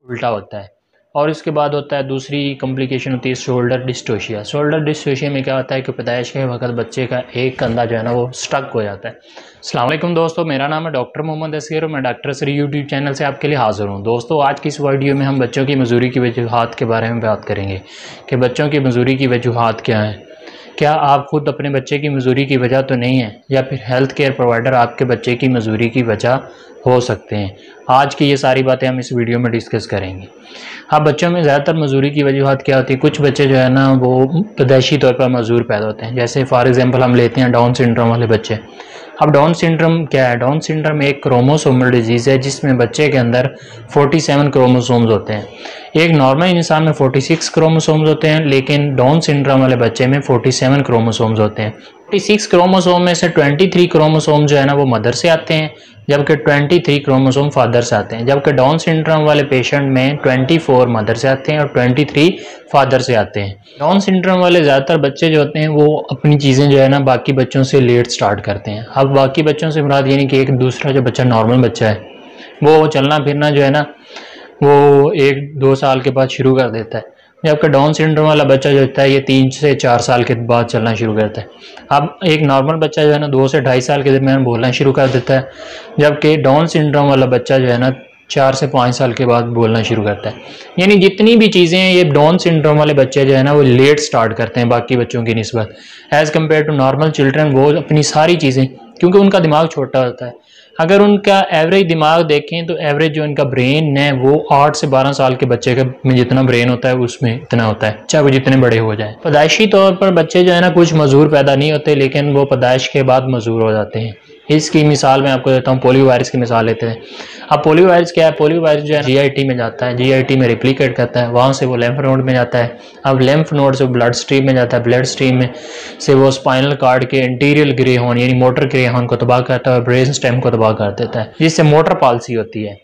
उल्टा होता है। और उसके बाद होता है दूसरी कॉम्प्लिकेशन होती है शोल्डर डिस्टोशिया। शोल्डर डिस्टोशिया में क्या होता है कि पैदाइश के वक्त बच्चे का एक कंधा जो है ना वो स्टक हो जाता है। अस्सलाम वालेकुम दोस्तों, मेरा नाम है डॉक्टर मोहम्मद असगर और मैं डॉक्टर सर यूट्यूब चैनल से आपके लिए हाजिर हूँ। दोस्तों, आज की इस वीडियो में हम बच्चों की मजूरी की वजूहात के बारे में बात करेंगे कि बच्चों की मजूरी की वजूहात क्या हैं। क्या आप खुद अपने बच्चे की मजूरी की वजह तो नहीं है, या फिर हेल्थ केयर प्रोवाइडर आपके बच्चे की मजूरी की वजह हो सकते हैं। आज की ये सारी बातें हम इस वीडियो में डिस्कस करेंगे। हाँ, बच्चों में ज़्यादातर मजूरी की वजूहत क्या होती है? कुछ बच्चे जो है ना वो पैदाइशी तौर पर मजूर पैदा होते हैं। जैसे फॉर एग्जांपल हम लेते हैं डाउन सिंड्रोम वाले बच्चे। अब डाउन सिंड्रोम क्या है? डाउन सिंड्रोम एक क्रोमोसोमल डिजीज़ है जिसमें बच्चे के अंदर 47 क्रोमोसोम्स होते हैं। एक नॉर्मल इंसान में 46 क्रोमोसोम्स होते हैं, लेकिन डाउन सिंड्रोम वाले बच्चे में 47 क्रोमोसोम्स होते हैं। 46 क्रोमोसोम में से 23 क्रोमोसोम जो है ना वो मदर से आते हैं, जबकि 23 क्रोमोसोम फादर से आते हैं। जबकि डाउन सिंड्रोम वाले पेशेंट में 24 मदर से आते हैं और 23 फादर से आते हैं। डाउन सिंड्रोम वाले ज़्यादातर बच्चे जो होते हैं वो अपनी चीज़ें जो है ना बाकी बच्चों से लेट स्टार्ट करते हैं। अब बाकी बच्चों से मुराद ये नहीं कि एक दूसरा जो बच्चा नॉर्मल बच्चा है वो चलना फिरना जो है ना वो 1-2 साल के बाद शुरू कर देता है, जबकि डाउन सिंड्रोम वाला बच्चा जो होता है ये 3 से 4 साल के बाद चलना शुरू करता है। अब एक नॉर्मल बच्चा जो है ना 2 से 2.5 साल के दरमियान बोलना शुरू कर देता है, जबकि डाउन सिंड्रोम वाला बच्चा जो है ना 4 से 5 साल के बाद बोलना शुरू करता है। यानी जितनी भी चीज़ें हैं ये डाउन सिंड्रोम वाले बच्चे जो है ना वो लेट स्टार्ट करते हैं बाकी बच्चों की निस्बत। As compared to normal children वो अपनी सारी चीज़ें, क्योंकि उनका दिमाग छोटा होता है। अगर उनका एवरेज दिमाग देखें तो एवरेज जो इनका ब्रेन है वो 8 से 12 साल के बच्चे का में जितना ब्रेन होता है उसमें इतना होता है, चाहे वो जितने बड़े हो जाए। पैदाइशी तौर पर बच्चे जो है ना कुछ मजूर पैदा नहीं होते, लेकिन वो पैदाइश के बाद मजूर हो जाते हैं। इसकी मिसाल मैं आपको देता हूँ, पोलियो वायरस की मिसाल लेते हैं। अब पोलियो वायरस क्या है? पोलियो वायरस जो है जीआईटी में जाता है, जीआईटी में रिप्लिकेट करता है, वहाँ से वो लेम्फ नोड में जाता है। अब लेम्फ नोड से ब्लड स्ट्रीम में जाता है, ब्लड स्ट्रीम में से वो स्पाइनल कार्ड के इंटीरियर ग्रे हॉर्न यानी मोटर ग्रे हॉर्न को तबाह करता है और ब्रेन स्टेम को तबाह कर देता है, जिससे मोटर पालसी होती है।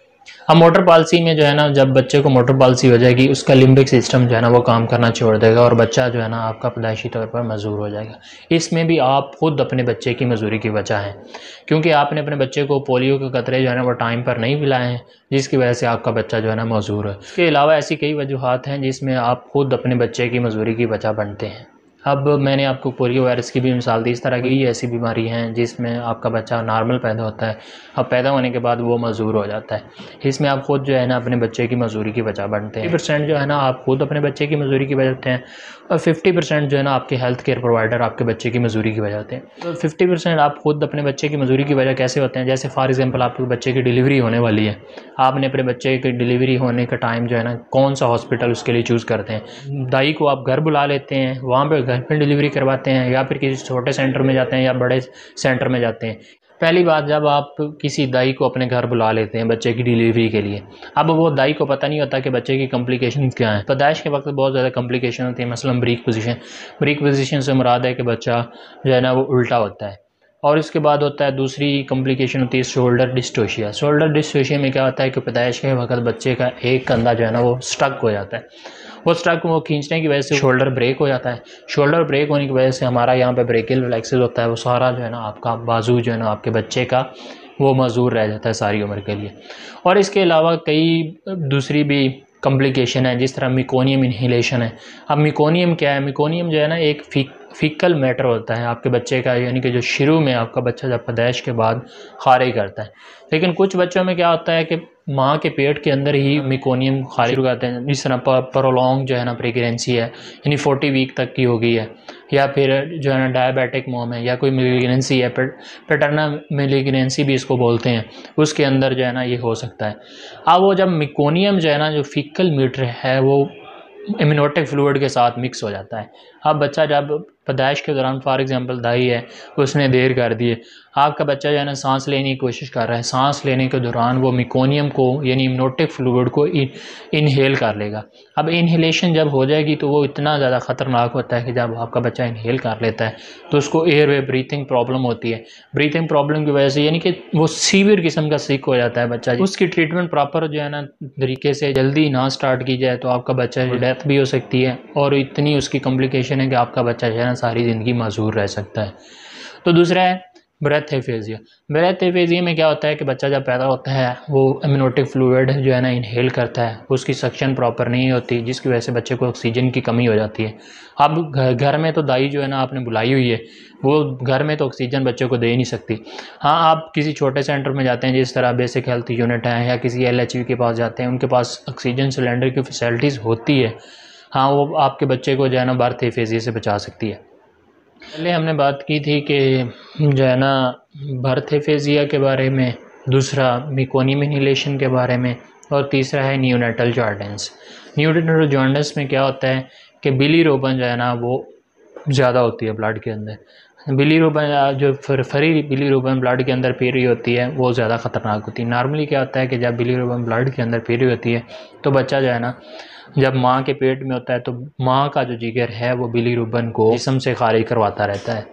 अब मोटर पालसी में जो है ना जब बच्चे को मोटर पालसी हो जाएगी उसका लिम्बिक सिस्टम जो है ना वो काम करना छोड़ देगा और बच्चा जो है ना आपका पैदाइशी तौर पर मजूर हो जाएगा। इसमें भी आप खुद अपने बच्चे की मजूरी की वजह है, क्योंकि आपने अपने बच्चे को पोलियो के कतरे जो है ना वो टाइम पर नहीं पिलाए हैं, जिसकी वजह से आपका बच्चा जो है ना मजूर है। इसके अलावा ऐसी कई वजूहात हैं जिसमें आप खुद अपने बच्चे की मजूरी की वजह बनते हैं। अब मैंने आपको पोलियो वायरस की भी मिसाल दी। इस तरह की ऐसी बीमारी हैं जिसमें आपका बच्चा नॉर्मल पैदा होता है, अब पैदा होने के बाद वो मजूर हो जाता है। इसमें आप खुद जो है ना अपने बच्चे की मजूरी की वजह बनते हैं। 50% जो है ना आप खुद अपने बच्चे की मजूरी की वजह होते हैं और 50% जो है ना आपके हेल्थ केयर प्रोवाइडर आपके बच्चे की मजूरी की वजह होते हैं। तो 50% आप खुद अपने बच्चे की मजूरी की वजह कैसे होते हैं? जैसे फॉर एग्जाम्पल आपके बच्चे की डिलीवरी होने वाली है, आपने अपने बच्चे की डिलीवरी होने का टाइम जो है ना कौन सा हॉस्पिटल उसके लिए चूज़ करते हैं। दाई को आप घर बुला लेते हैं, वहाँ पर घर पर डिलीवरी करवाते हैं, या फिर किसी छोटे सेंटर में जाते हैं या बड़े सेंटर में जाते हैं। पहली बात, जब आप किसी दाई को अपने घर बुला लेते हैं बच्चे की डिलीवरी के लिए, अब वो दाई को पता नहीं होता कि बच्चे की कॉम्प्लिकेशन क्या है। पैदाइश के वक्त बहुत ज़्यादा कॉम्प्लिकेशन होती है, मसलन ब्रीक पोजीशन। ब्रीक पोजीशन से मुराद है कि बच्चा जो है ना वो उल्टा होता है। और इसके बाद होता है दूसरी कॉम्प्लिकेशन होती है शोल्डर डिस्टोशिया। शोल्डर डिस्टोशिया में क्या होता है कि पैदाइश के वक्त बच्चे का एक कंधा जो है ना वो स्टक हो जाता है। वो स्ट्रक वो खींचने की वजह से शोल्डर ब्रेक हो जाता है। शोल्डर ब्रेक होने की वजह से हमारा यहाँ पे ब्रेकियल रिफ्लेक्सेस होता है, वो सारा जो है ना आपका बाजू जो है ना आपके बच्चे का वो मजूर रह जाता है सारी उम्र के लिए। और इसके अलावा कई दूसरी भी कॉम्प्लिकेशन है, जिस तरह मिकोनियम इन्हेलेशन है। अब मिकोनियम क्या है? मिकोनियम जो है ना एक फीकल मैटर होता है आपके बच्चे का, यानी कि जो शुरू में आपका बच्चा जब पैदाइश के बाद खारिज करता है। लेकिन कुछ बच्चों में क्या होता है कि माँ के पेट के अंदर ही मिकोनियम खारिज शुरू करते हैं। जिस तरह प्रोलॉन्ग जो है ना प्रेगनेंसी है, यानी 40 वीक तक की हो गई है, या फिर जो है ना डायबिटिक मॉम है, या कोई मेलिग्नेंसी है, पैटर्नल मेलिग्नेंसी भी इसको बोलते हैं, उसके अंदर जो है ना ये हो सकता है। अब वो जब मिकोनियम जो है ना जो फीकल मैटर है वो एमनियोटिक फ्लूइड के साथ मिक्स हो जाता है। अब बच्चा जब पैदाइश के दौरान फॉर एग्जांपल दाई है उसने देर कर दी है, आपका बच्चा जो है ना सांस लेने की कोशिश कर रहा है, सांस लेने के दौरान वो मिकोनियम को यानी एमनियोटिक फ्लूइड को इनहेल कर लेगा। अब इनहेलेशन जब हो जाएगी तो वो इतना ज़्यादा ख़तरनाक होता है कि जब आपका बच्चा इनहेल कर लेता है तो उसको एयरवे ब्रीथिंग प्रॉब्लम होती है। ब्रीथिंग प्रॉब्लम की वजह से यानी कि वो सीवियर किस्म का सिक हो जाता है बच्चा। उसकी ट्रीटमेंट प्रॉपर जो है ना तरीके से जल्दी ना स्टार्ट की जाए तो आपका बच्चा डेथ भी हो सकती है, और इतनी उसकी कॉम्प्लिकेशन है कि आपका बच्चा जो है ना सारी ज़िंदगी मजूर रह सकता है। तो दूसरा है ब्रेथ एफेजिया। ब्रेथ एफेजिया में क्या होता है कि बच्चा जब पैदा होता है वो एमनियोटिक फ्लूइड जो है ना इनहेल करता है, उसकी सक्शन प्रॉपर नहीं होती, जिसकी वजह से बच्चे को ऑक्सीजन की कमी हो जाती है। अब घर में तो दाई जो है ना आपने बुलाई हुई है, वो घर में तो ऑक्सीजन बच्चे को दे ही नहीं सकती। हाँ, आप किसी छोटे सेंटर में जाते हैं जिस तरह बेसिक हेल्थ यूनिट है, या किसी LHV के पास जाते हैं, उनके पास ऑक्सीजन सिलेंडर की फैसिलिटीज़ होती है। हाँ, वो आपके बच्चे को जो है ना बर्थ एफेजिया से बचा सकती है। पहले हमने बात की थी कि जो है ना बर्थ एफेजिया के बारे में, दूसरा मेकोनियम इनहेलेशन के बारे में, और तीसरा है न्यूनेटल जॉर्डेंस। न्यूनेटल जॉर्डेंस में क्या होता है कि बिलीरुबिन जो है ना वो ज़्यादा होती है ब्लड के अंदर। बिलीरुबिन जो फरी बिलीरुबिन ब्लड के अंदर पी रही होती है वो ज़्यादा ख़तरनाक होती है। नॉर्मली क्या होता है कि जब बिलीरुबिन ब्लड के अंदर पी रही होती है तो बच्चा जो है ना जब माँ के पेट में होता है तो माँ का जो जिगर है वो बिलीरुबिन को जिस्म से खारिज करवाता रहता है,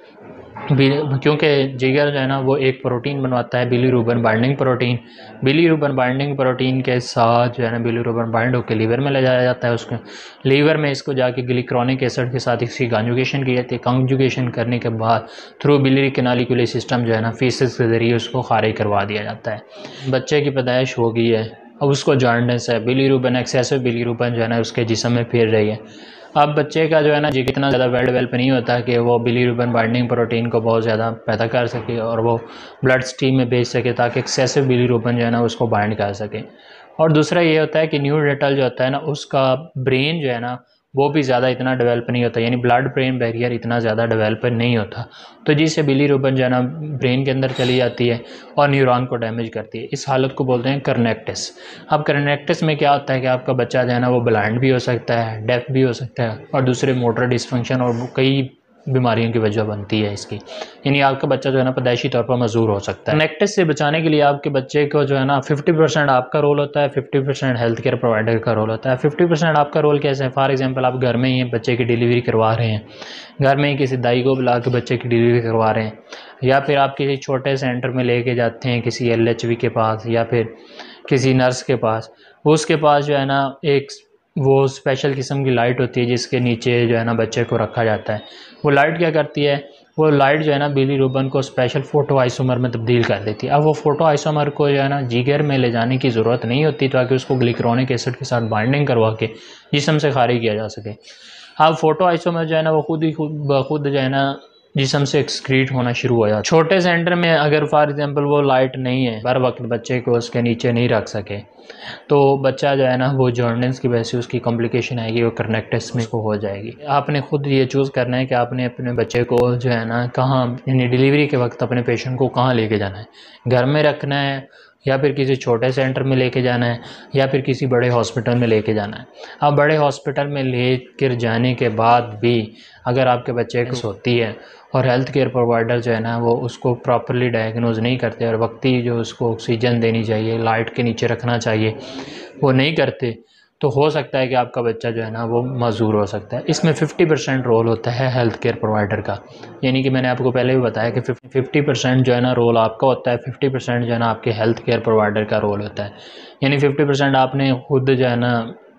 क्योंकि जिगर जो है ना वो एक प्रोटीन बनवाता है bilirubin binding protein. Bilirubin binding protein के साथ जो है ना बिलीरुबिन बाइंड होकर लीवर में ले जाया जाता है। उसके लीवर में इसको जाके ग्लिसरॉनिक एसिड के साथ इसकी कॉन्जुगेशन की जाती है। कॉन्जुगेशन करने के बाद थ्रू बिलियरी कैनालिकुलर सिस्टम जो है ना फीसेस के ज़रिए उसको खारिज करवा दिया जाता है। बच्चे की पैदाइश हो गई है, अब उसको जॉन्डिस है, बिलीरुबिन एक्सेसिव बिलीरुबिन जो है ना उसके जिस्म में फिर रही है। अब बच्चे का जो है ना जिगर इतना ज़्यादा वेल डेवलप नहीं होता कि वो बिलीरुबिन बाइंडिंग प्रोटीन को बहुत ज़्यादा पैदा कर सके और वो ब्लड स्ट्रीम में भेज सके ताकि एक्सेसिव बिलीरुबिन जो है ना उसको बाइंड कर सके। और दूसरा ये होता है कि न्यूनेटल जो होता है ना उसका ब्रेन जो है ना वो भी ज़्यादा इतना डेवलप नहीं होता, यानी ब्लड ब्रेन बैरियर इतना ज़्यादा डेवलप नहीं होता, तो जिससे बिलीरुबिन जो है ना ब्रेन के अंदर चली जाती है और न्यूरॉन को डैमेज करती है। इस हालत को बोलते हैं कर्नेक्टिस। अब कर्नेक्टिस में क्या होता है कि आपका बच्चा जो है ना वो ब्लाइंड भी हो सकता है, डेफ भी हो सकता है, और दूसरे मोटर डिसफंक्शन और कई बीमारियों की वजह बनती है इसकी, यानी आपका बच्चा जो है ना पैदाइशी तौर पर मजूर हो सकता है। कर्नेक्टिस से बचाने के लिए आपके बच्चे को जो है ना 50% आपका रोल होता है, 50% हेल्थ केयर प्रोवाइडर का रोल होता है। 50% आपका रोल कैसे है? फॉर एग्जांपल आप घर में ही बच्चे की डिलीवरी करवा रहे हैं, घर में ही किसी दाई को बुला के बच्चे की डिलीवरी करवा रहे हैं, या फिर आप किसी छोटे सेंटर में लेके जाते हैं किसी LHV के पास या फिर किसी नर्स के पास, उसके पास जो है ना एक वो स्पेशल किस्म की लाइट होती है जिसके नीचे जो है ना बच्चे को रखा जाता है। वो लाइट क्या करती है, वो लाइट जो है ना बिलीरुबिन को स्पेशल फ़ोटो आइसोमर में तब्दील कर देती है। अब वो फ़ोटो आइसोमर को जो है ना जिगर में ले जाने की ज़रूरत नहीं होती ताकि उसको ग्लिसरॉनिक एसिड के साथ बाइंडिंग करवा के जिस्म से खारिज किया जा सके। अब फ़ोटो आइसोमर जो है ना वो खुद जो है ना जिस्म से एक्सक्रीट होना शुरू हो जाता है। छोटे सेंटर में अगर फॉर एग्जांपल वो लाइट नहीं है, बर वक्त बच्चे को उसके नीचे नहीं रख सके, तो बच्चा जो है ना वो जॉन्डिस की वजह से उसकी कॉम्प्लिकेशन आएगी, वो कर्नेक्टिस में को हो जाएगी। आपने खुद ये चूज़ करना है कि आपने अपने बच्चे को जो है ना कहाँ, यानी डिलीवरी के वक्त अपने पेशेंट को कहाँ लेके जाना है, घर में रखना है या फिर किसी छोटे सेंटर में लेके जाना है या फिर किसी बड़े हॉस्पिटल में लेके जाना है। अब बड़े हॉस्पिटल में लेकर जाने के बाद भी अगर आपके बच्चे को होती है और हेल्थ केयर प्रोवाइडर जो है ना वो उसको प्रॉपरली डायग्नोज नहीं करते और वक्ती जो उसको ऑक्सीजन देनी चाहिए, लाइट के नीचे रखना चाहिए, वो नहीं करते, तो हो सकता है कि आपका बच्चा जो है ना वो मजूर हो सकता है। इसमें 50% रोल होता है हेल्थ केयर प्रोवाइडर का, यानी कि मैंने आपको पहले भी बताया कि 50% जो है ना रोल आपका होता है, 50% जो है ना आपके हेल्थ केयर प्रोवाइडर का रोल होता है। यानी 50% आपने खुद जो है ना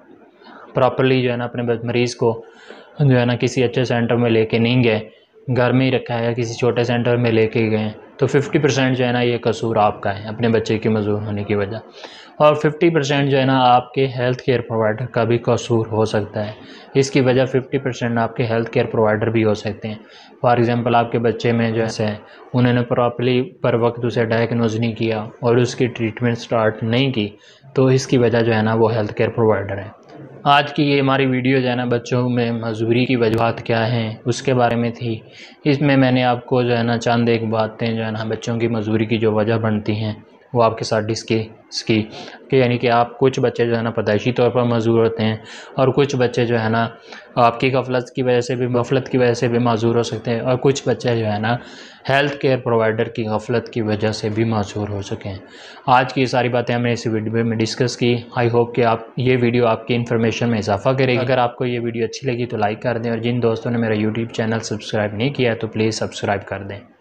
प्रॉपरली जो है ना अपने मरीज़ को जो है ना किसी अच्छे सेंटर में लेके नहीं गए, घर में ही रखा है या किसी छोटे सेंटर में लेके गए, तो 50% जो है ना ये कसूर आपका है अपने बच्चे की मजूर होने की वजह, और 50% जो है ना आपके हेल्थ केयर प्रोवाइडर का भी कसूर हो सकता है। इसकी वजह 50% आपके हेल्थ केयर प्रोवाइडर भी हो सकते हैं। फॉर एग्जांपल आपके बच्चे में जो है उन्होंने प्रॉपरली पर वक्त उसे डायग्नोज नहीं किया और उसकी ट्रीटमेंट स्टार्ट नहीं की, तो इसकी वजह जो है ना वो हेल्थ केयर प्रोवाइडर है। आज की ये हमारी वीडियो जो है ना बच्चों में मजबूरी की वजूहत क्या हैं उसके बारे में थी। इसमें मैंने आपको जो है ना चंद एक बातें जो है ना बच्चों की मजबूरी की जो वजह बनती हैं वो आपके साथ डिस्कस की, कि यानी कि आप कुछ बच्चे जो है ना पैदाइशी तौर पर मजबूर होते हैं और कुछ बच्चे जो है ना आपकी गफलत की वजह से भी मजबूर हो सकते हैं, और कुछ बच्चे जो है ना हेल्थ केयर प्रोवाइडर की गफलत की वजह से भी मजबूर हो सके हैं। आज की ये सारी बातें हमने इस वीडियो में डिस्कस की। आई होप कि आप ये वीडियो आपकी इन्फॉर्मेशन में इजाफा करेगी। अगर आपको ये वीडियो अच्छी लगी तो लाइक कर दें, और जिन दोस्तों ने मेरा यूट्यूब चैनल सब्सक्राइब नहीं किया है तो प्लीज़ सब्सक्राइब कर दें।